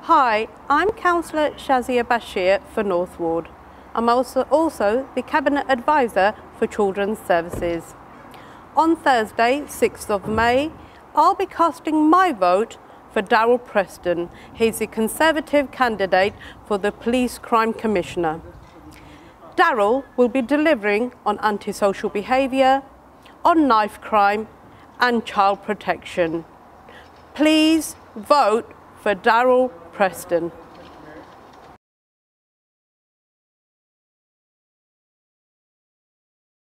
Hi, I'm Councillor Shazia Bashir for North Ward. I'm also the Cabinet Advisor for Children's Services. On Thursday, 6th of May, I'll be casting my vote for Darryl Preston. He's the Conservative candidate for the Police Crime Commissioner. Darryl will be delivering on antisocial behaviour, on knife crime and child protection. Please vote for Darryl Preston.